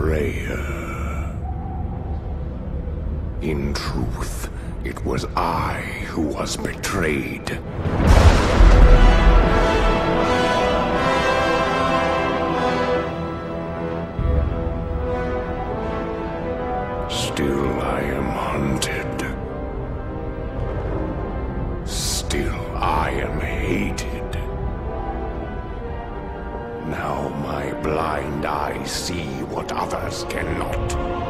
betrayer. In truth, it was I who was betrayed. Still I am hunted. Still I am hated. Now my blind eyes see what others cannot.